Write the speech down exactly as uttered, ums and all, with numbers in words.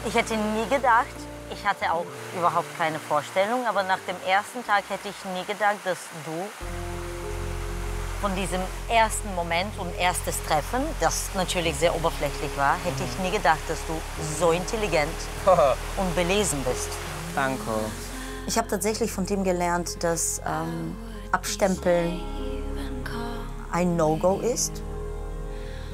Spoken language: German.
Ich hätte nie gedacht, ich hatte auch überhaupt keine Vorstellung, aber nach dem ersten Tag hätte ich nie gedacht, dass du von diesem ersten Moment und erstes Treffen, das natürlich sehr oberflächlich war, hätte ich nie gedacht, dass du so intelligent und belesen bist. Danke. Ich habe tatsächlich von dem gelernt, dass ähm, Abstempeln ein No-Go ist.